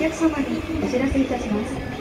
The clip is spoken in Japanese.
客様にお知らせいたします。